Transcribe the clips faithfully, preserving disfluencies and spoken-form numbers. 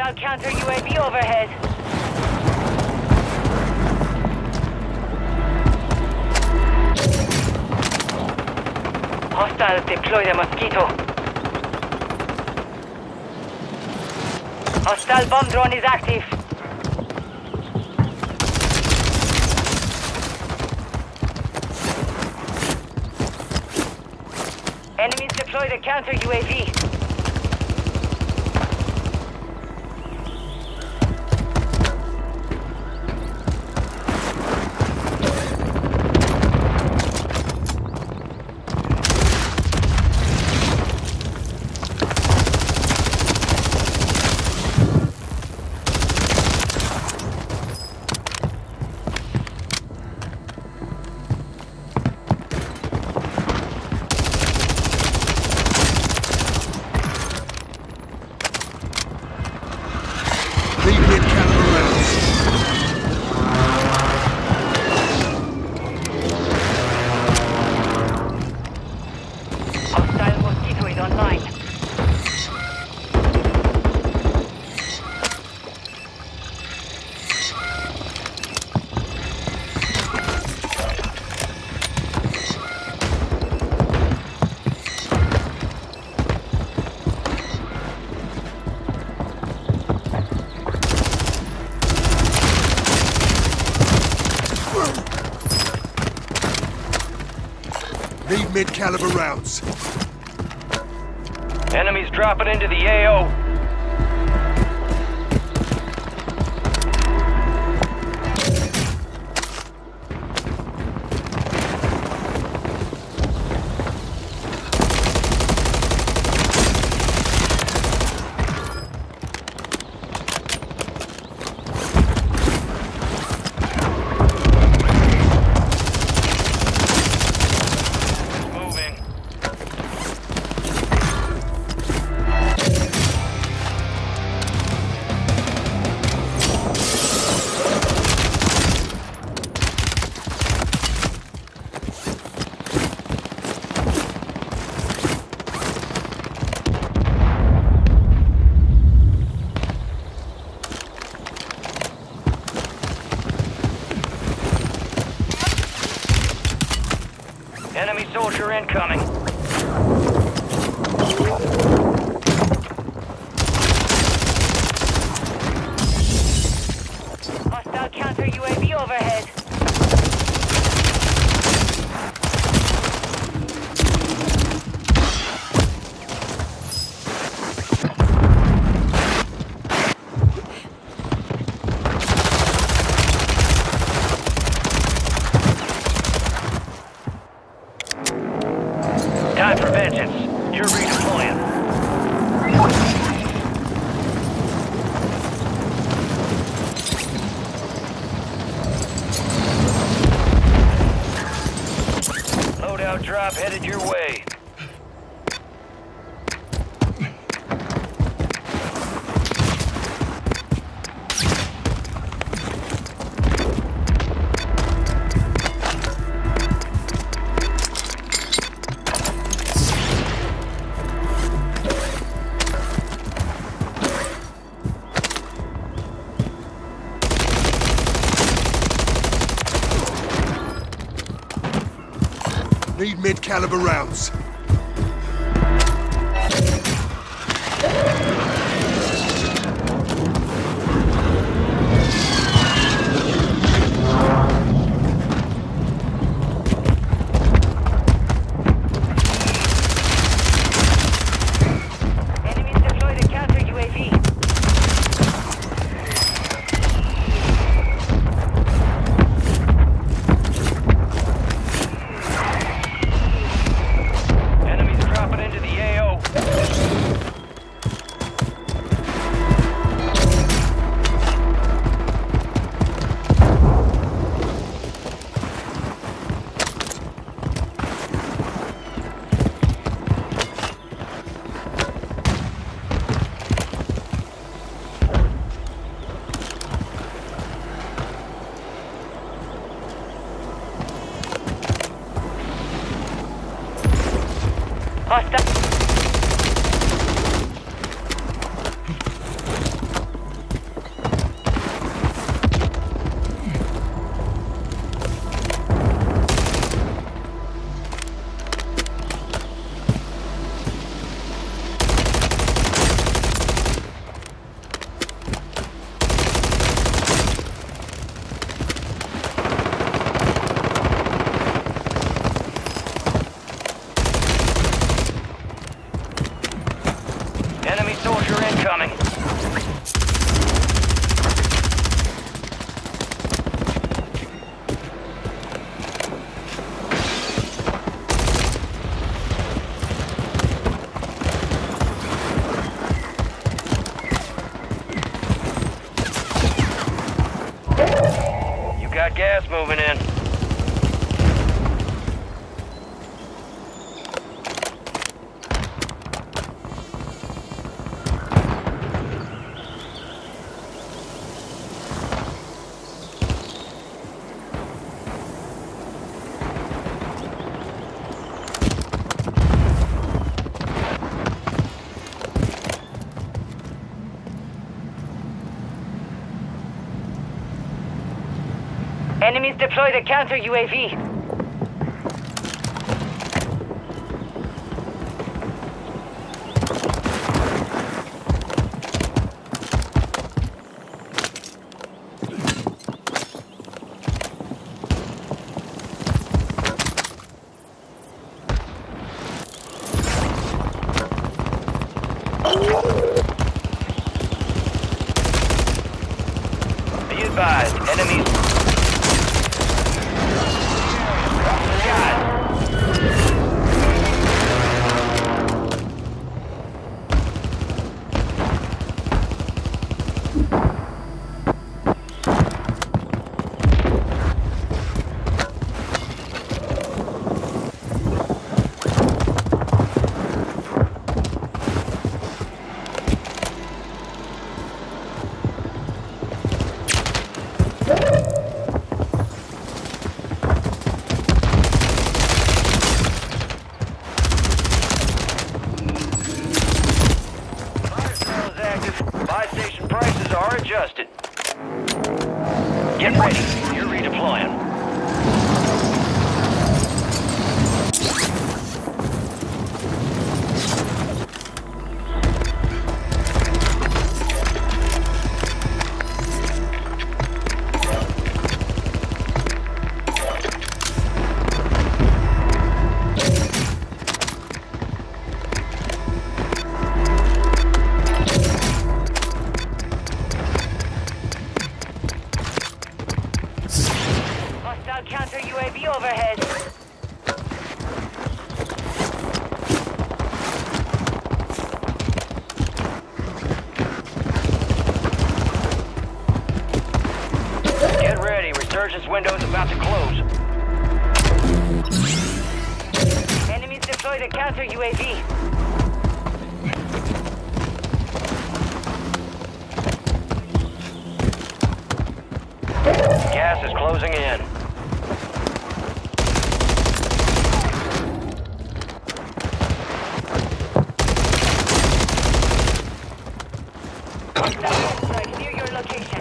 Hostile counter U A V overhead. Hostiles deploy the Mosquito. Hostile bomb drone is active. Enemies deploy the counter U A V. Need mid-caliber rounds. Enemies dropping into the A O. Enemy soldier incoming. Hostile counter U A V overhead. Time for vengeance. You're redeploying. Loadout drop headed your way. Need mid-caliber rounds. Enemies deploy the counter U A V. incoming. You got gas moving in. Enemies deploy the counter U A V. Be advised, enemies. Buy station prices are adjusted. Get ready. You're redeploying. Hostile counter U A V overhead. Get ready. Resurgence window is about to close. Enemies deploy the counter U A V. Gas is closing in. Hostile strike near your location.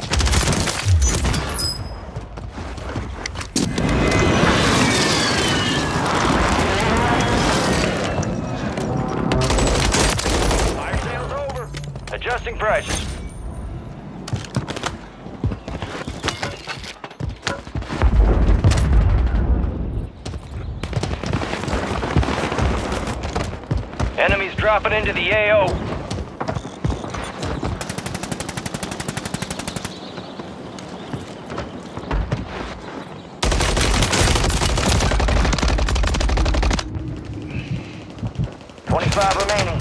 Fire sales over. Adjusting prices. Enemies dropping into the A O. Twenty-five remaining.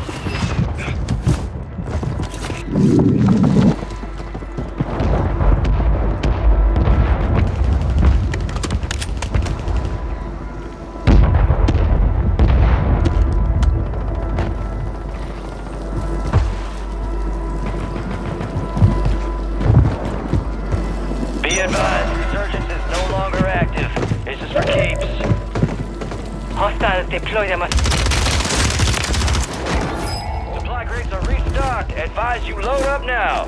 Be advised, resurgence is no longer active. This is for keeps. Hostiles deploy them. Supply crates are restocked. Advise you load up now.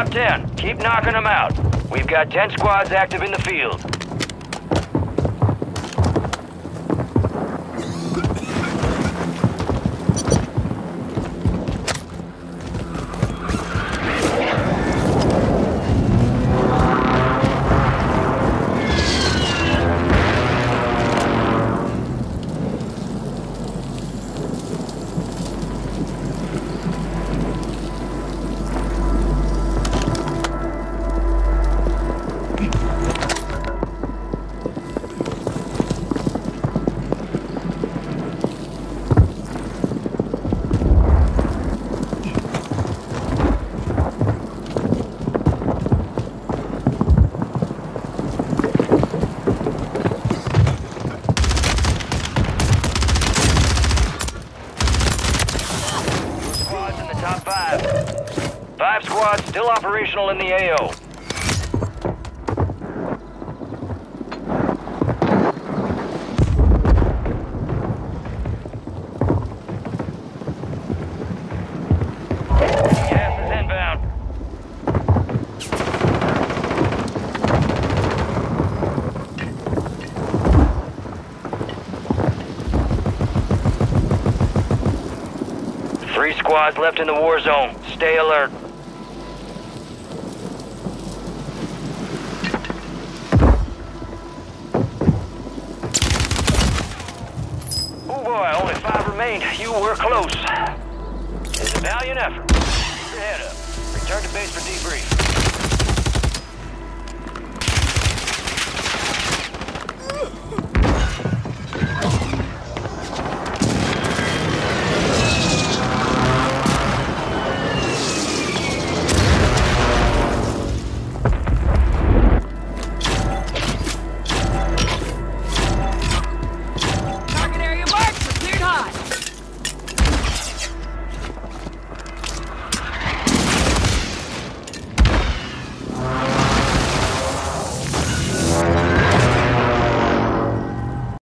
top ten. Keep knocking them out. We've got ten squads active in the field. Five squads still operational in the A O. Gas is inbound. Three squads left in the war zone. Stay alert. Oh boy, only five remain. You were close. It's a valiant effort. Keep your head up. Return to base for debrief.